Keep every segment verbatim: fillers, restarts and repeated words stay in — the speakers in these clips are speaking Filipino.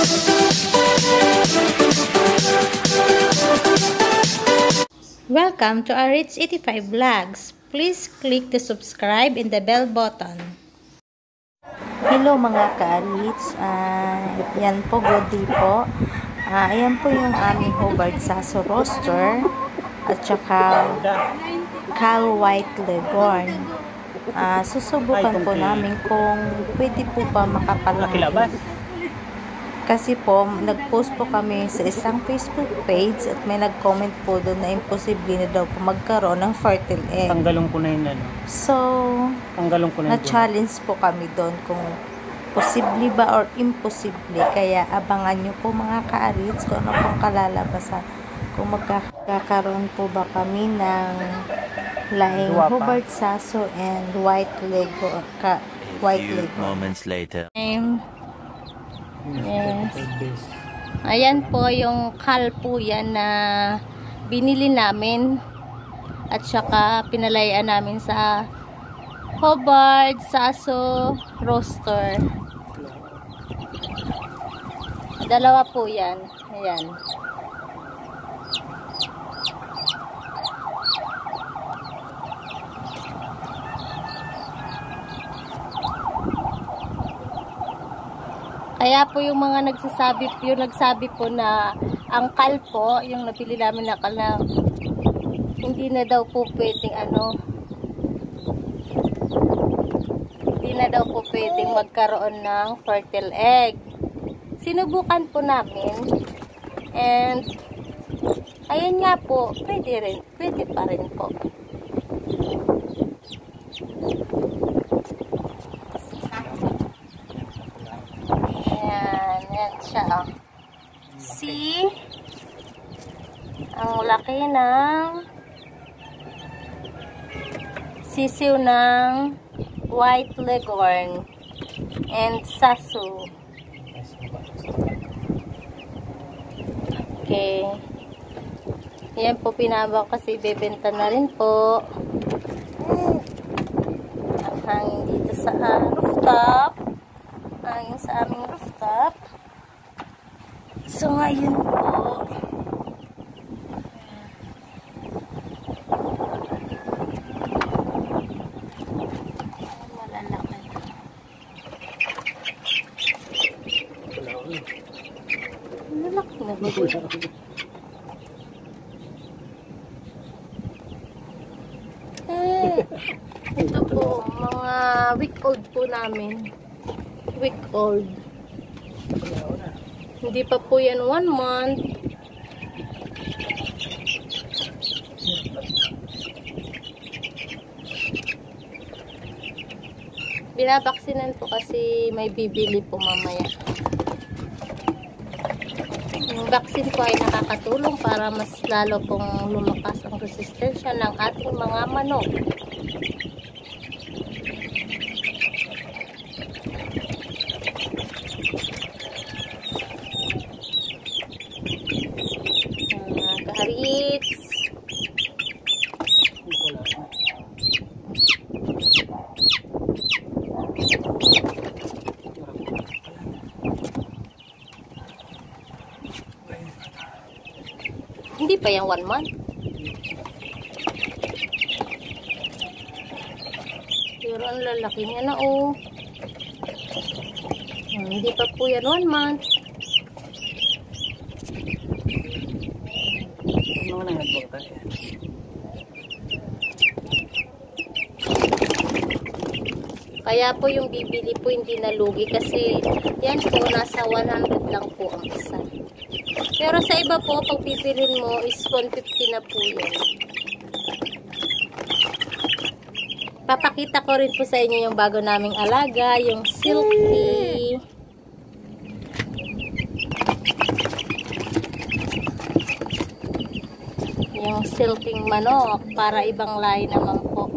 Welcome to our Ritz eighty-five Vlogs. Please click the subscribe and the bell button. Hello mga ka-Ritz. Uh, yan po, good day po. Uh, ayan po yung aming Hobart Sasso Roaster at saka Cal White Leghorn. Uh, susubukan po namin kung pwede po pa makapalaki. Kasi po, nag-post po kami sa isang Facebook page at may nag-comment po doon na imposible na daw po magkaroon ng fertile egg. Tanggalong ko na yun ano. So, Tanggalong ko na na-challenge po kami doon kung posible ba or imposible. Kaya abangan nyo po mga ka-Ritz kung ano pong kalalabasan. Kung magkakaroon po ba kami ng laing Hobart Sasso and White Leghorn. White Leghorn. Moments later. Um, Yes. Ayan po yung Cal po yan na binili namin at saka pinalayan namin sa Hobart Sasso Roaster. Dalawa po yan. Ayan. Kaya po yung mga nagsasabi, yung nagsabi po na ang Cal po, yung nabili namin na Cal na hindi na daw po pwedeng ano, hindi na daw po pwedeng magkaroon ng fertile egg. Sinubukan po namin and ayun nga po, pwede rin, pwede pa rin po. Siya. See? Ang laki ng sisiw ng White Leghorn and Sasso. Okay. Yan po pinabak kasi bebenta na rin po. Ang hangin dito sa uh, rooftop. Hangin sa aming rooftop. So, ngayon po, malalaki na. Malalaki na ba? Eh, ito po, mga week old po namin. Week old. Hindi pa po yan one month. Binabaksinan po kasi may bibili po mamaya. Yung vaccine po ay nakakatulong para mas lalo pong lumakas ang resistensya ng ating mga manok. Ritz. Hindi pa yung one month. Pero ang lalaki niya na oh. Hmm, hindi pa po yan one month. Kaya po yung bibili po hindi nalugi kasi yan po nasa one hundred lang po ang isa. Pero sa iba po pag bibilin mo is one fifty na po yan. Papakita ko rin po sa inyo yung bago naming alaga, yung silky. Yung silking manok para ibang lahi naman po.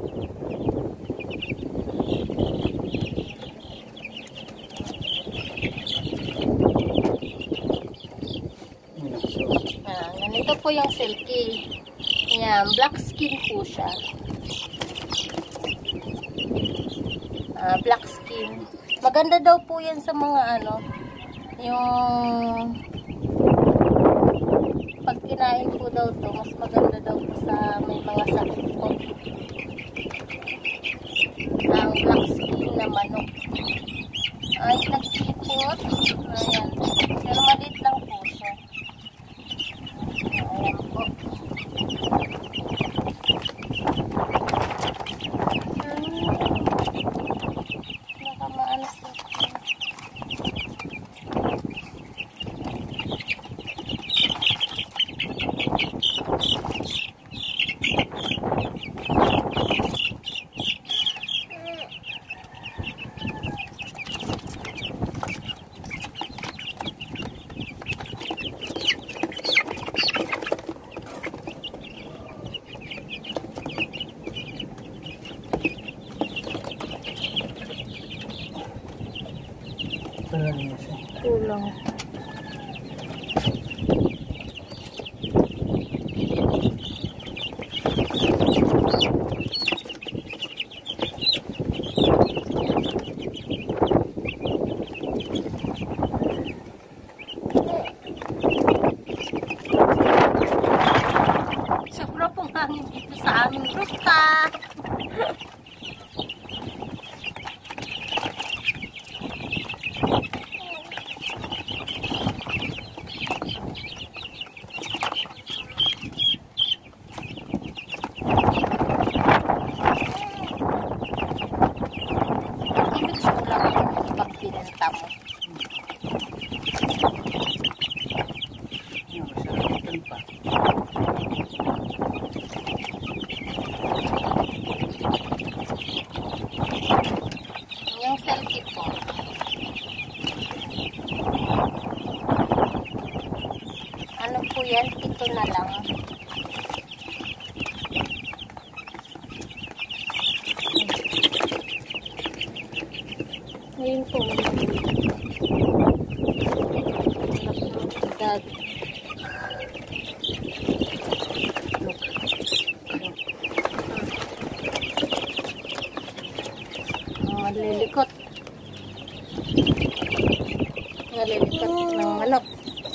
Ah, ganito po yung silky. Yan, black skin po siya. Ah, black skin. Maganda daw po yan sa mga ano, yung pag kinain po daw to, mas maganda daw po sa may mga sakit po. Ang black skin na manok. Ay, nagkipot. Ayan. Pero maliit lang po siya. Ayan po. Nakamaanas na po. Parang niya siya. Kulang. Sobra pong hangin dito sa aming rooftop. Binenta mo. Ano, masarapan pa. Yung selfie po. Ano po yan? Ito na lang. Ngayon po. Dag. Look. Nalilikot. Nalilikot ng manok.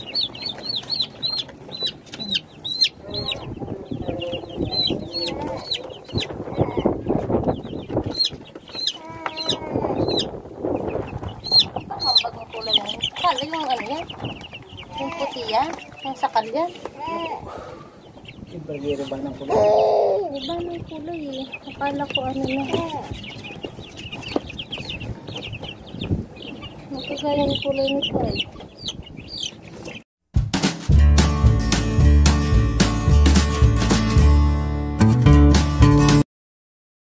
Kala yung ano yan? Yung puti yan? Yung sakal yan? Siyempre, giro ba ng kulay? Iba na yung kulay eh. Akala ko ano na. Nakagaya yung kulay nito eh.